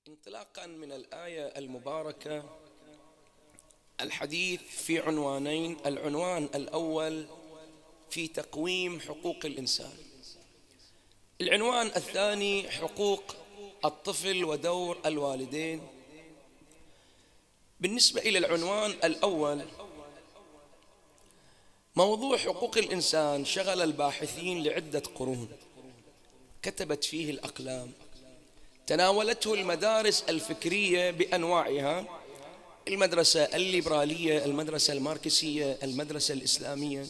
انطلاقا من الآية المباركة الحديث في عنوانين. العنوان الأول في تقويم حقوق الإنسان، العنوان الثاني حقوق الطفل ودور الوالدين. بالنسبة إلى العنوان الأول، موضوع حقوق الإنسان شغل الباحثين لعدة قرون، كتبت فيه الأقلام، تناولته المدارس الفكرية بأنواعها، المدرسة الليبرالية، المدرسة الماركسية، المدرسة الإسلامية.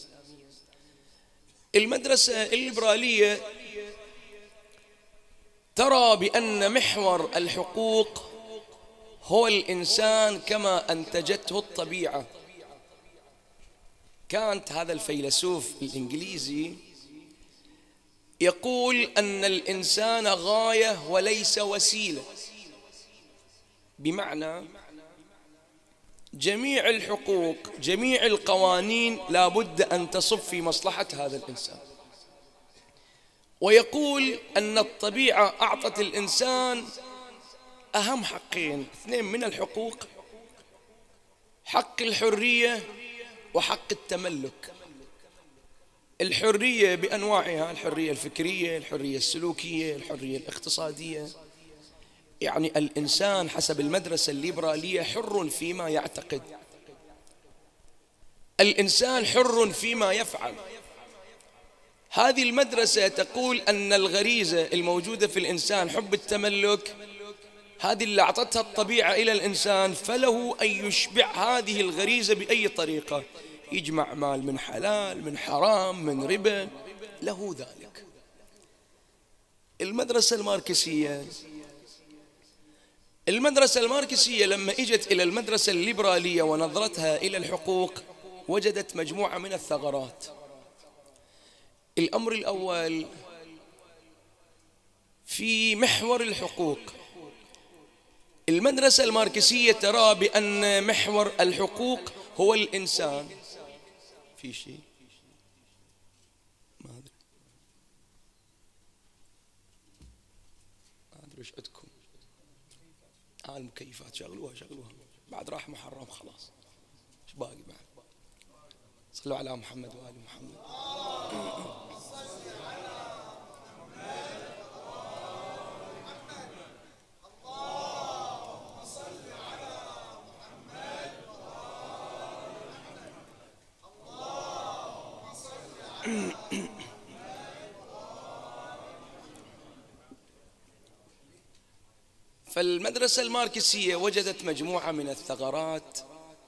المدرسة الليبرالية ترى بأن محور الحقوق هو الإنسان كما أنتجته الطبيعة. كانت هذا الفيلسوف الإنجليزي يقول أن الإنسان غاية وليس وسيلة، بمعنى جميع الحقوق جميع القوانين لا بد أن تصب في مصلحة هذا الإنسان. ويقول أن الطبيعة أعطت الإنسان أهم حقين، اثنين من الحقوق: حق الحرية وحق التملك. الحرية بأنواعها، الحرية الفكرية، الحرية السلوكية، الحرية الاقتصادية. يعني الإنسان حسب المدرسة الليبرالية حر فيما يعتقد، الإنسان حر فيما يفعل. هذه المدرسة تقول أن الغريزة الموجودة في الإنسان حب التملك، هذه اللي أعطتها الطبيعة إلى الإنسان، فله أن يشبع هذه الغريزة بأي طريقة، يجمع مال من حلال من حرام من ربا، له ذلك. المدرسة الماركسية لما إجت إلى المدرسة الليبرالية ونظرتها إلى الحقوق وجدت مجموعة من الثغرات. الأمر الأول في محور الحقوق، المدرسة الماركسية ترى بأن محور الحقوق هو الإنسان. في شيء ما أدري إيش عندكم، المكيفات شغلوها بعد راح محرم خلاص، إيش باقي بعد؟ صلوا على محمد وآل محمد. فالمدرسة الماركسية وجدت مجموعة من الثغرات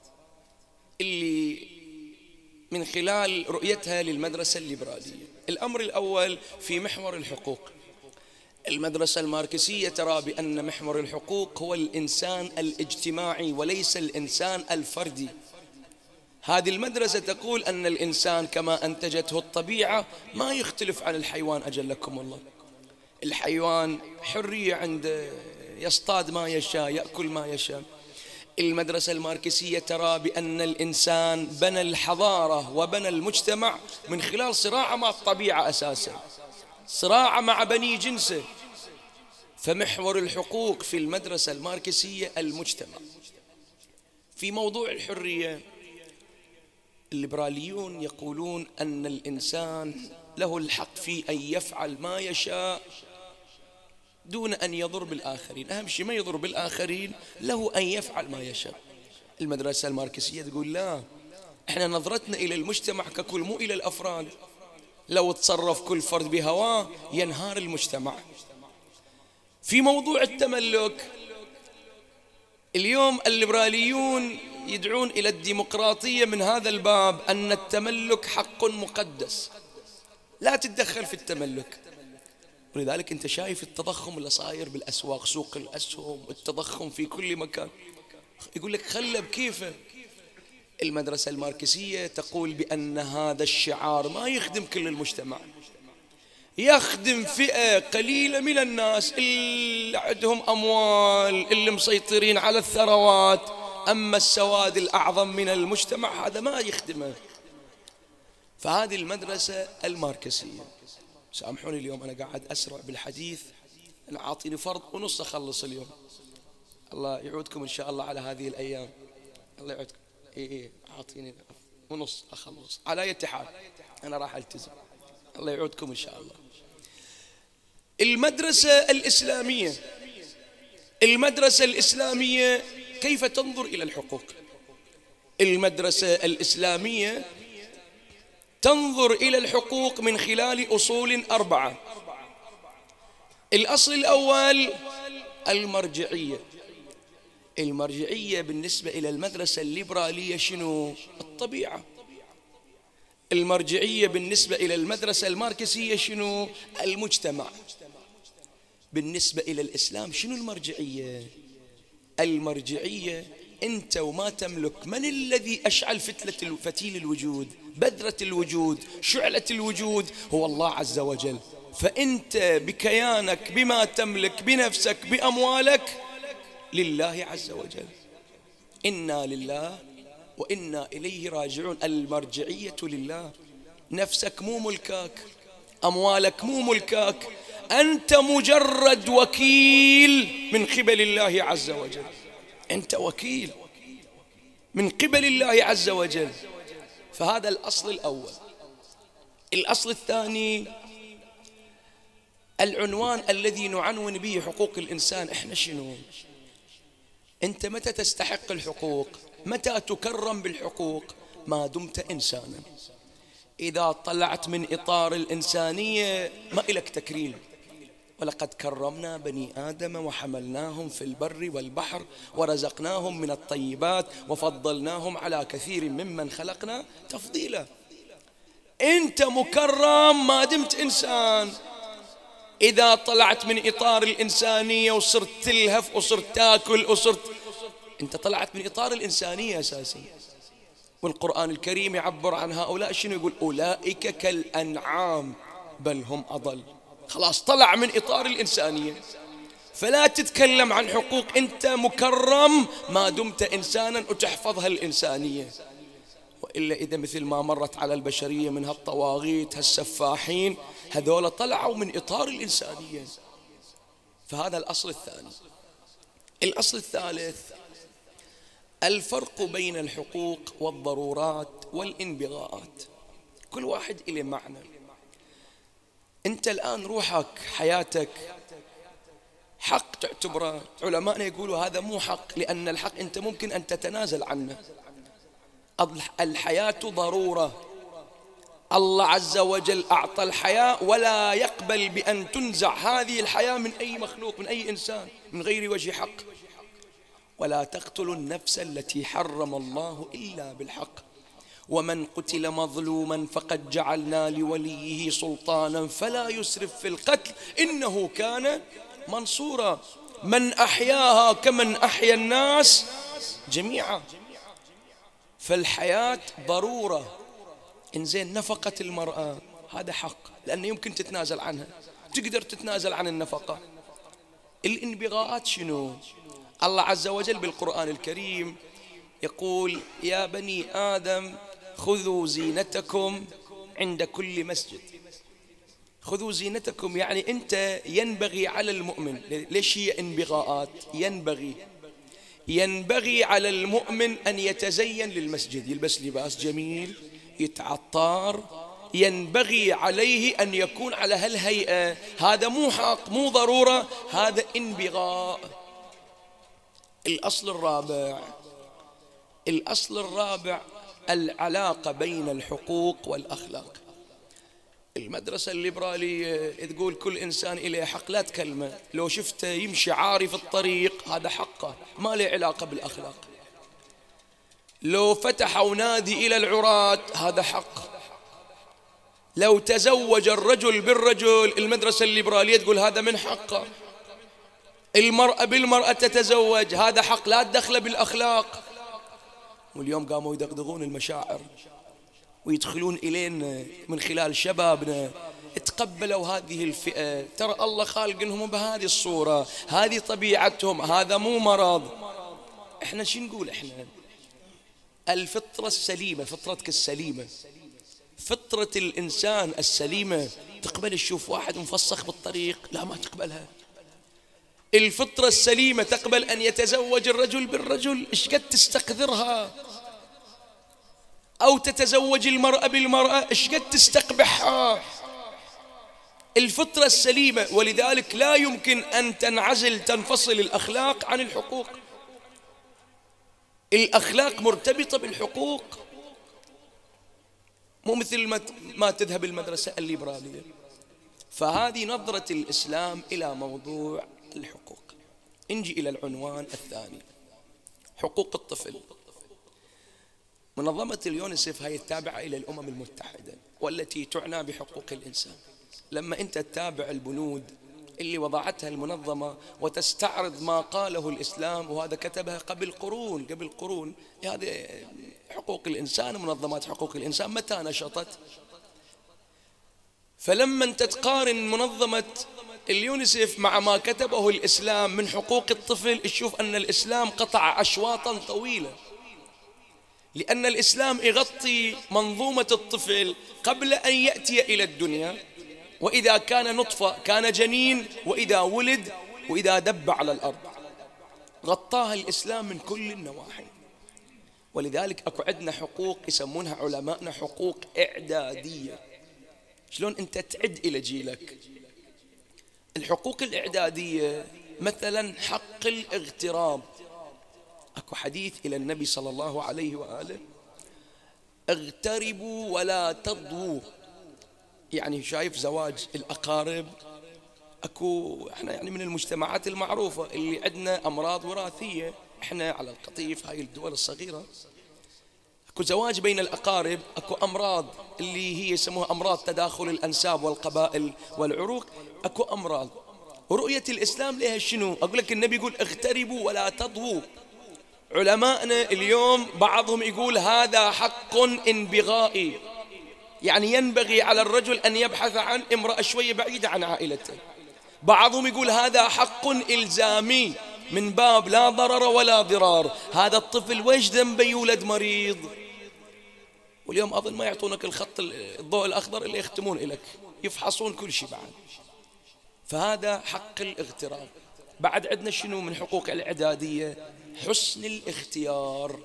اللي من خلال رؤيتها للمدرسة الليبرالية. الأمر الأول في محور الحقوق، المدرسة الماركسية ترى بأن محور الحقوق هو الإنسان الاجتماعي وليس الإنسان الفردي. هذه المدرسة تقول أن الإنسان كما أنتجته الطبيعة ما يختلف عن الحيوان، أجلكم الله. الحيوان حرية عنده، يصطاد ما يشاء، يأكل ما يشاء. المدرسة الماركسية ترى بأن الإنسان بنى الحضارة وبنى المجتمع من خلال صراع مع الطبيعة، أساسا صراع مع بني جنسه. فمحور الحقوق في المدرسة الماركسية المجتمع. في موضوع الحرية، الليبراليون يقولون أن الإنسان له الحق في أن يفعل ما يشاء دون أن يضر بالآخرين، أهم شيء ما يضر بالآخرين، له أن يفعل ما يشاء. المدرسة الماركسية تقول لا، احنا نظرتنا إلى المجتمع ككل مو إلى الأفراد، لو تصرف كل فرد بهواه ينهار المجتمع. في موضوع التملك، اليوم الليبراليون يدعون إلى الديمقراطية من هذا الباب، أن التملك حق مقدس، لا تتدخل في التملك. ولذلك أنت شايف التضخم اللي صاير بالأسواق، سوق الأسهم، التضخم في كل مكان، يقول لك خلى بكيفه. المدرسة الماركسية تقول بأن هذا الشعار ما يخدم كل المجتمع، يخدم فئة قليلة من الناس اللي عندهم أموال، اللي مسيطرين على الثروات، أما السواد الأعظم من المجتمع هذا ما يخدمه. فهذه المدرسة الماركسية. سامحوني اليوم أنا قاعد أسرع بالحديث، أنا عاطيني فرض ونص أخلص اليوم، الله يعودكم إن شاء الله على هذه الأيام. الله يعودكم. إيه أعطيني ونص أخلص على أي حال، أنا راح ألتزم. الله يعودكم إن شاء الله. المدرسة الإسلامية، المدرسة الإسلامية كيف تنظر إلى الحقوق؟ المدرسة الإسلامية تنظر إلى الحقوق من خلال أصول 4. الأصل الأول المرجعية. المرجعية بالنسبة إلى المدرسة الليبرالية شنو؟ الطبيعة. المرجعية بالنسبة إلى المدرسة الماركسية شنو؟ المجتمع. بالنسبة إلى الإسلام شنو المرجعية؟ المرجعية أنت وما تملك. من الذي أشعل فتيل الوجود، بذرة الوجود، شعلة الوجود؟ هو الله عز وجل. فأنت بكيانك، بما تملك، بنفسك، بأموالك، لله عز وجل. إنا لله وإنا إليه راجعون. المرجعية لله. نفسك مو ملكاك، أموالك مو ملكاك، أنت مجرد وكيل من قبل الله عز وجل. أنت وكيل من قبل الله عز وجل. فهذا الأصل الأول. الأصل الثاني العنوان الذي نعنون به حقوق الإنسان. إحنا شنو؟ أنت متى تستحق الحقوق؟ متى تكرم بالحقوق؟ ما دمت إنسانا. إذا طلعت من إطار الإنسانية ما إلك تكريم. ولقد كرمنا بني آدم وحملناهم في البر والبحر ورزقناهم من الطيبات وفضلناهم على كثير ممن خلقنا تفضيلا. أنت مكرم ما دمت إنسان. إذا طلعت من إطار الإنسانية وصرت تلهف وصرت تاكل وصرت، أنت طلعت من إطار الإنسانية أساسا. والقرآن الكريم يعبر عن هؤلاء شنو؟ يقول أولئك كالأنعام بل هم أضل. خلاص طلع من إطار الإنسانية. فلا تتكلم عن حقوق. أنت مكرم ما دمت إنسانا وتحفظها الإنسانية. وإلا إذا مثل ما مرت على البشرية من هالطواغيت هالسفاحين، هذول طلعوا من إطار الإنسانية. فهذا الأصل الثاني. الأصل الثالث الفرق بين الحقوق والضرورات والانبغاءات. كل واحد إليه معنى. أنت الآن روحك، حياتك، حق تعتبره. علماءنا يقولوا هذا مو حق، لأن الحق أنت ممكن أن تتنازل عنه. الحياة ضرورة. الله عز وجل أعطى الحياة ولا يقبل بأن تنزع هذه الحياة من أي مخلوق، من أي إنسان، من غير وجه حق. ولا تقتلوا النفس التي حرم الله إلا بالحق ومن قتل مظلوما فقد جعلنا لوليه سلطانا فلا يسرف في القتل إنه كان منصورا. من أحياها كمن أحيا الناس جميعا. فالحياة ضرورة. إنزين نفقة المرأة هذا حق، لأنه يمكن تتنازل عنها، تقدر تتنازل عن النفقة. الانبغاءات شنو؟ الله عز وجل بالقرآن الكريم يقول يا بني آدم خذوا زينتكم عند كل مسجد. خذوا زينتكم يعني أنت ينبغي على المؤمن. ليش هي انبغاءات؟ ينبغي على المؤمن أن يتزين للمسجد، يلبس لباس جميل، يتعطر، ينبغي عليه أن يكون على هالهيئة. هذا مو حق، مو ضرورة، هذا انبغاء. الأصل الرابع العلاقة بين الحقوق والأخلاق. المدرسة الليبرالية تقول كل إنسان إليه حق، لا تكلمه. لو شفته يمشي عاري في الطريق هذا حقه، ما له علاقة بالأخلاق. لو فتحوا نادي إلى العراة هذا حق. لو تزوج الرجل بالرجل المدرسة الليبرالية تقول هذا من حقه. المرأة بالمرأة تتزوج هذا حق، لا تدخل بالأخلاق. واليوم قاموا يدغدغون المشاعر ويدخلون إلينا من خلال شبابنا. تقبلوا هذه الفئة، ترى الله خالقنهم بهذه الصورة، هذه طبيعتهم، هذا مو مرض. احنا شو نقول؟ احنا الفطرة السليمة، فطرتك السليمة، فطرة الإنسان السليمة، تقبل تشوف واحد مفسخ بالطريق؟ لا ما تقبلها. الفطرة السليمة تقبل أن يتزوج الرجل بالرجل، إيش قد تستقذرها؟ أو تتزوج المرأة بالمرأة، إيش قد تستقبحها؟ الفطرة السليمة. ولذلك لا يمكن أن تنفصل الأخلاق عن الحقوق. الأخلاق مرتبطة بالحقوق، مو مثل ما تذهب المدرسة الليبرالية. فهذه نظرة الإسلام إلى موضوع الحقوق. نجي إلى العنوان الثاني، حقوق الطفل. منظمة اليونيسف هي التابعة إلى الأمم المتحدة والتي تعنى بحقوق الإنسان. لما أنت تتابع البنود اللي وضعتها المنظمة وتستعرض ما قاله الإسلام، وهذا كتبها قبل قرون، هذه حقوق الإنسان، منظمات حقوق الإنسان متى نشطت؟ فلما أنت تقارن منظمة اليونيسف مع ما كتبه الإسلام من حقوق الطفل، تشوف أن الإسلام قطع أشواطا طويلة، لأن الإسلام يغطي منظومة الطفل قبل أن يأتي إلى الدنيا، وإذا كان نطفة، كان جنين، وإذا ولد، وإذا دب على الأرض، غطاها الإسلام من كل النواحي. ولذلك أكو عندنا حقوق يسمونها علماءنا حقوق إعدادية. شلون أنت تعد إلى جيلك؟ الحقوق الإعدادية مثلا حق الاغتراب. أكو حديث إلى النبي صلى الله عليه وآله: اغتربوا ولا تضووا. يعني شايف زواج الأقارب، أكو إحنا يعني من المجتمعات المعروفة اللي عندنا أمراض وراثية، إحنا على القطيف هاي الدول الصغيرة أكو زواج بين الأقارب، أكو أمراض اللي هي يسموها أمراض تداخل الأنساب والقبائل والعروق، أكو أمراض. ورؤية الإسلام لها شنو؟ أقول لك النبي يقول اغتربوا ولا تضووا. علماءنا اليوم بعضهم يقول هذا حق انبغائي، يعني ينبغي على الرجل أن يبحث عن امرأة شوية بعيدة عن عائلته. بعضهم يقول هذا حق إلزامي من باب لا ضرر ولا ضرار. هذا الطفل ويش ذنبه يولد مريض؟ واليوم أظن ما يعطونك الضوء الأخضر اللي يختمون لك، يفحصون كل شيء بعد. فهذا حق الاغتراب. بعد عندنا شنو من حقوق الإعدادية؟ حسن الاختيار.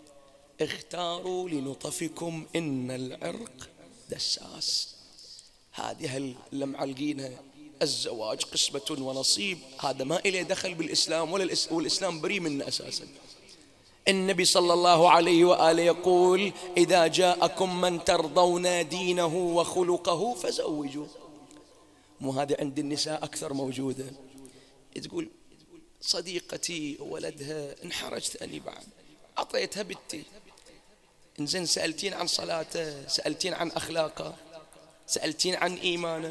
اختاروا لنطفكم إن العرق دساس. هذه اللي معلقينها الزواج قسمة ونصيب، هذا ما إليه دخل بالإسلام والإسلام بريء منه أساسا. النبي صلى الله عليه وآله يقول: إذا جاءكم من ترضون دينه وخلقه فزوجوا. مو هذا عند النساء أكثر موجودة. تقول صديقتي ولدها انحرجت أني بعد أعطيتها بنتي، إنزين سألتين عن صلاته، سألتين عن أخلاقه، سألتين عن إيمانه.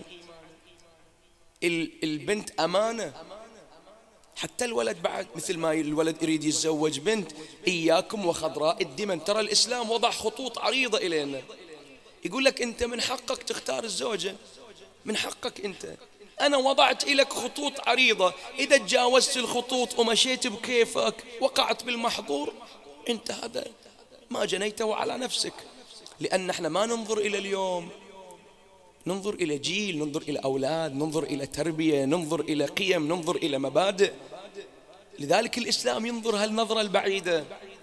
البنت أمانة، حتى الولد بعد مثل ما الولد يريد يتزوج بنت. إياكم وخضراء الدمن. ترى الإسلام وضع خطوط عريضة إلينا، يقول لك أنت من حقك تختار الزوجة، من حقك أنت. أنا وضعت لك خطوط عريضة، إذا تجاوزت الخطوط ومشيت بكيفك وقعت بالمحظور، أنت هذا ما جنيته على نفسك. لأن احنا ما ننظر إلى اليوم، ننظر إلى جيل، ننظر إلى أولاد، ننظر إلى تربية، ننظر إلى قيم، ننظر إلى مبادئ. لذلك الإسلام ينظر هالنظرة البعيدة.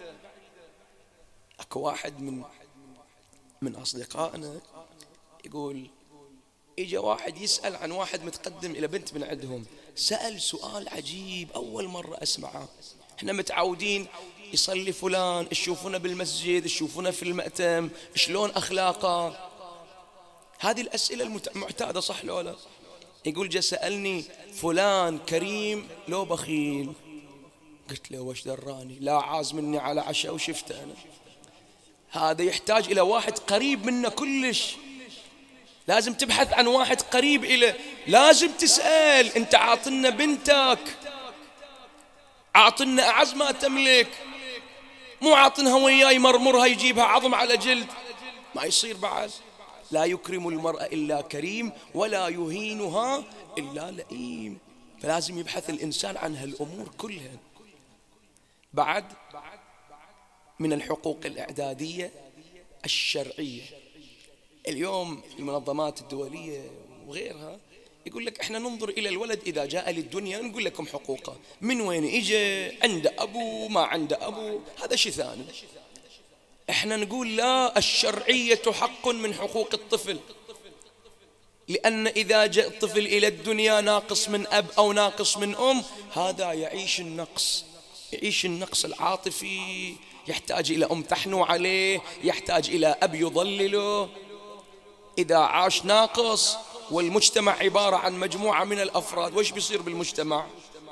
أكو واحد من أصدقائنا يقول إجا واحد يسأل عن واحد متقدم إلى بنت من عندهم، سأل سؤال عجيب أول مرة أسمعه. احنا متعودين يصلي فلان، تشوفونه بالمسجد، تشوفونه في المأتم، شلون أخلاقه، هذه الأسئلة المعتادة، صح لو لا؟ يقول جا سألني فلان كريم لو بخيل؟ قلت له وش دراني، لا عاز مني على عشاء وشفته أنا. هذا يحتاج إلى واحد قريب منه كلش. لازم تبحث عن واحد قريب إليه، لازم تسأل أنت عاطلنا بنتك، عاطلنا أعز ما تملك، مو عاطنها وياي مرمرها يجيبها عظم على جلد، ما يصير بعد. لا يكرم المرأة إلا كريم ولا يهينها إلا لئيم. فلازم يبحث الإنسان عن هالأمور كلها. بعد من الحقوق الإعدادية الشرعية، اليوم المنظمات الدولية وغيرها يقول لك احنا ننظر إلى الولد إذا جاء للدنيا نقول لكم حقوقه، من وين إجا، عنده أبو ما عنده أبو، هذا شيء ثاني. احنا نقول لا، الشرعية حق من حقوق الطفل، لأن إذا جاء الطفل إلى الدنيا ناقص من أب أو ناقص من أم، هذا يعيش النقص العاطفي، يحتاج إلى أم تحنو عليه، يحتاج إلى أب يضلله. إذا عاش ناقص والمجتمع عبارة عن مجموعة من الأفراد، وش بيصير بالمجتمع؟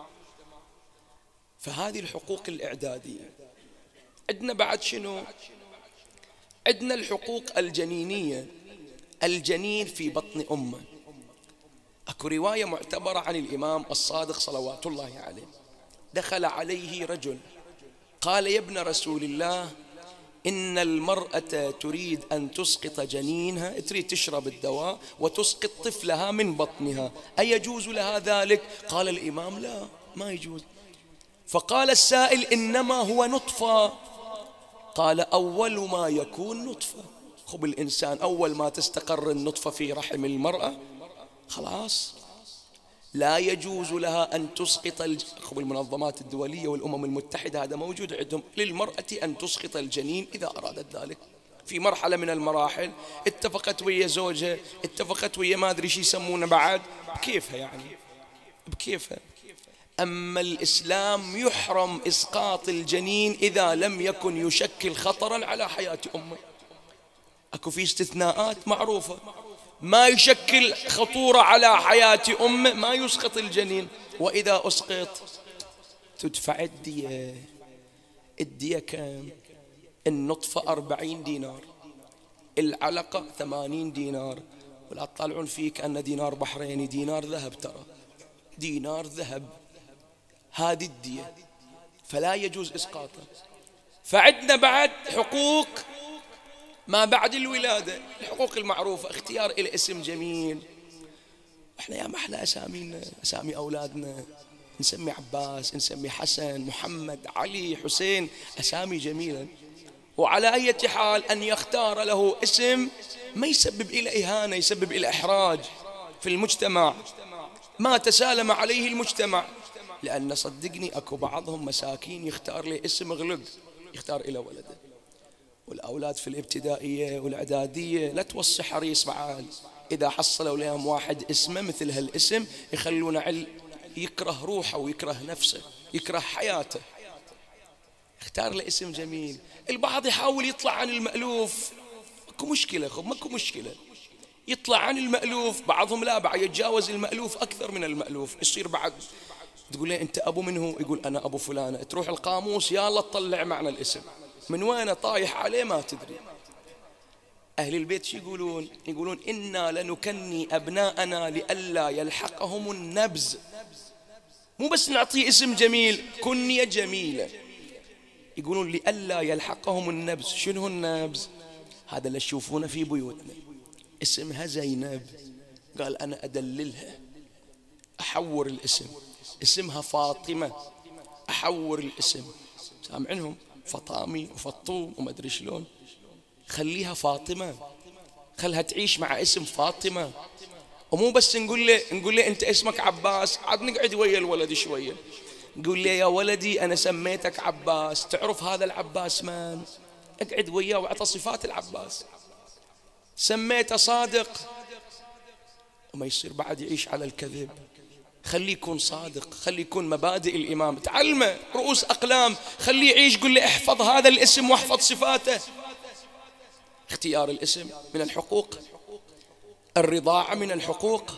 فهذه الحقوق الإعدادية. عندنا بعد شنو؟ عندنا الحقوق الجنينية. الجنين في بطن أمه. أكو رواية معتبرة عن الإمام الصادق صلوات الله عليه، دخل عليه رجل قال: يا ابن رسول الله، إن المرأة تريد أن تسقط جنينها، تريد تشرب الدواء وتسقط طفلها من بطنها، أيجوز لها ذلك؟ قال الإمام: لا، ما يجوز. فقال السائل: إنما هو نطفة. قال: أول ما يكون نطفة. خب الإنسان أول ما تستقر النطفة في رحم المرأة خلاص لا يجوز لها أن تسقط خب المنظمات الدولية والأمم المتحدة هذا موجود عندهم، للمرأة أن تسقط الجنين إذا أرادت ذلك. في مرحلة من المراحل اتفقت ويا زوجها، اتفقت ويا ما أدري شو يسمونه بعد، بكيفها يعني، بكيفها. أما الإسلام يحرم إسقاط الجنين إذا لم يكن يشكل خطرا على حياة أمه. أكو في استثناءات معروفة، ما يشكل خطورة على حياة أمه ما يسقط الجنين. وإذا أسقط تدفع الدية. الدية كم؟ النطفة 40 دينار، العلقة 80 دينار، ولا تطلعون فيك أن دينار بحريني، دينار ذهب، ترى دينار ذهب، هذه الدية، فلا يجوز إسقاطه. فعندنا بعد حقوق ما بعد الولادة، الحقوق المعروفة، اختيار إلى اسم جميل. احنا يا محلى أسامينا، أسامي أولادنا، نسمي عباس، نسمي حسن، محمد، علي، حسين، أسامي جميلة. وعلى أي حال أن يختار له اسم ما يسبب إلى إهانة، يسبب إلى إحراج في المجتمع، ما تسالم عليه المجتمع. لأن صدقني أكو بعضهم مساكين يختار له اسم غلق، يختار إلى ولده. والأولاد في الابتدائية والإعدادية لا توصي حريص بعد، إذا حصلوا لهم واحد اسمه مثل هالاسم يخلونه يكره روحه ويكره نفسه، يكره حياته. اختار له اسم جميل. البعض يحاول يطلع عن المألوف، ماكو مشكلة، خب ماكو مشكلة، يطلع عن المألوف. بعضهم لا، بعد يتجاوز المألوف أكثر من المألوف، يصير بعد تقول له أنت أبو منه؟ يقول أنا أبو فلانة. تروح القاموس يلا تطلع معنى الاسم، من وين طايح عليه ما تدري. أهل البيت شو يقولون؟ يقولون إنا لنكني أبناءنا لئلا يلحقهم النبز. مو بس نعطيه اسم جميل، كنية جميلة. يقولون لئلا يلحقهم النبز. شنو النبز؟ هذا اللي تشوفونه في بيوتنا، اسمها زينب. قال أنا أدللها، أحور الاسم، اسمها فاطمة، أحور الاسم. سامعينهم؟ فطامي وفطوم وما أدري شلون. خليها فاطمة، خلها تعيش مع اسم فاطمة. ومو بس نقول له أنت اسمك عباس، عاد نقعد ويا الولد شوية، نقول له يا ولدي أنا سميتك عباس، تعرف هذا العباس من؟ اقعد وياه واعطى صفات العباس. سميته صادق، وما يصير بعد يعيش على الكذب. خليه يكون صادق، خليه يكون مبادئ الإمام، تعلمه رؤوس أقلام، خليه يعيش، قل له احفظ هذا الاسم واحفظ صفاته. اختيار الاسم من الحقوق، الرضاعة من الحقوق،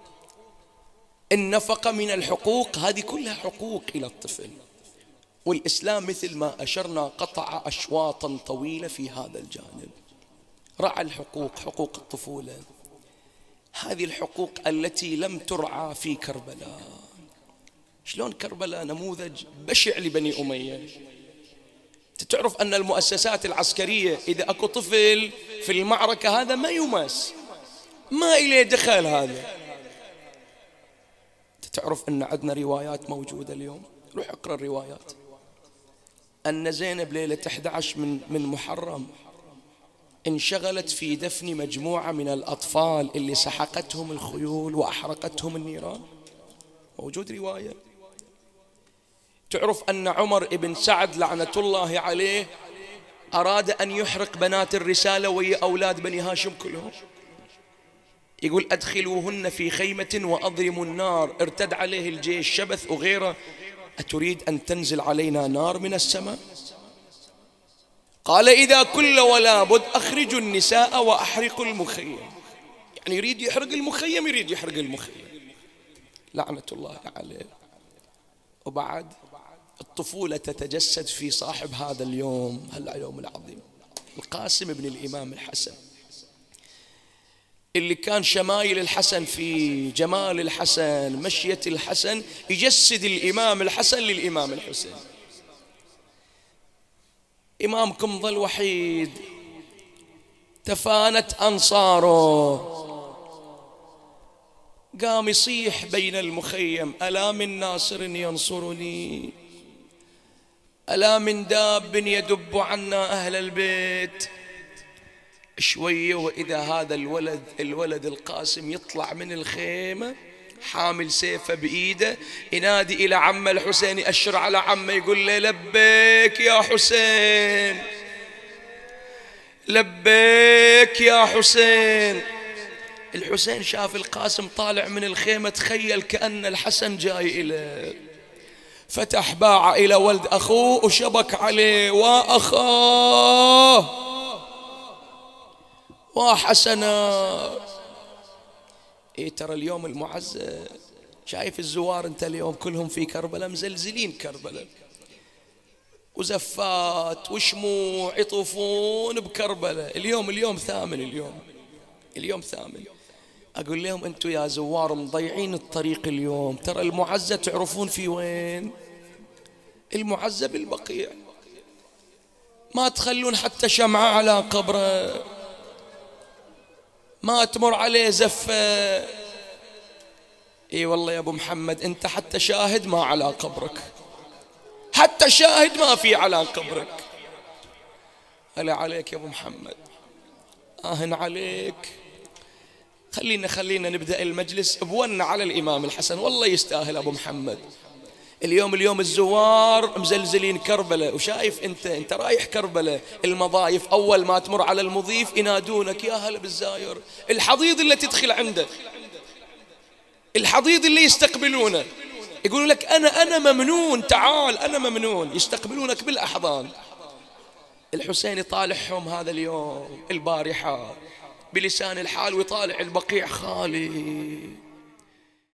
النفقة من الحقوق، هذه كلها حقوق إلى الطفل. والإسلام مثل ما أشرنا قطع أشواطا طويلة في هذا الجانب، رعى الحقوق، حقوق الطفولة. هذه الحقوق التي لم ترعى في كربلاء. شلون كربلاء نموذج بشع لبني أمية. تعرف أن المؤسسات العسكرية إذا أكو طفل في المعركة هذا ما يمس، ما إليه دخل هذا. تعرف أن عندنا روايات موجودة اليوم، روح اقرأ الروايات، أن زينب ليلة 11 من محرم انشغلت في دفن مجموعة من الأطفال اللي سحقتهم الخيول وأحرقتهم النيران. موجود رواية. تعرف أن عمر بن سعد لعنة الله عليه أراد أن يحرق بنات الرسالة ويا أولاد بني هاشم كلهم، يقول أدخلوهن في خيمة وأضرموا النار. ارتد عليه الجيش شبث وغيره، أتريد أن تنزل علينا نار من السماء؟ قال إذا كل ولا بد أخرجوا النساء وأحرقوا المخيم. يعني يريد يحرق المخيم، يريد يحرق المخيم، لعنة الله عليه. وبعد الطفولة تتجسد في صاحب هذا اليوم، اليوم العظيم، القاسم بن الإمام الحسن، اللي كان شمايل الحسن في جمال الحسن، مشية الحسن، يجسد الإمام الحسن للإمام الحسين. إمامكم ظل وحيد، تفانت أنصاره، قام يصيح بين المخيم: ألا من ناصر ينصرني، ألا من داب يدب عنا أهل البيت. شوية وإذا هذا الولد القاسم يطلع من الخيمة حامل سيفه بإيده، ينادي إلى عم الحسين، يأشر على عمه يقول له: لبيك يا حسين، لبيك يا حسين. الحسين شاف القاسم طالع من الخيمة، تخيل كأن الحسن جاي إليه، فتح باعه إلى ولد أخوه وشبك عليه: وأخاه وحسنا. إيه ترى اليوم المعزة، شايف الزوار أنت اليوم كلهم في كربلاء مزلزلين كربلاء، وزفات وشموع يطوفون بكربلاء. اليوم ثامن، اليوم ثامن. أقول لهم: أنتوا يا زوار مضيعين الطريق اليوم، ترى المعزة تعرفون في وين؟ المعزة بالبقيع، ما تخلون حتى شمعة على قبره، ما تمر عليه زفة. اي والله يا ابو محمد، انت حتى شاهد ما على قبرك، حتى شاهد ما في على قبرك. هلا عليك يا ابو محمد، آهن عليك. خلينا نبدأ المجلس بونا على الإمام الحسن، والله يستاهل أبو محمد. اليوم الزوار مزلزلين كربلاء، وشايف انت رايح كربلاء، المضايف اول ما تمر على المضيف ينادونك: يا هلا بالزاير. الحضيض اللي تدخل عنده، الحضيض اللي يستقبلونه، يقولون لك: انا ممنون، تعال انا ممنون، يستقبلونك بالاحضان. الحسين يطالعهم هذا اليوم البارحة بلسان الحال، ويطالع البقيع خالي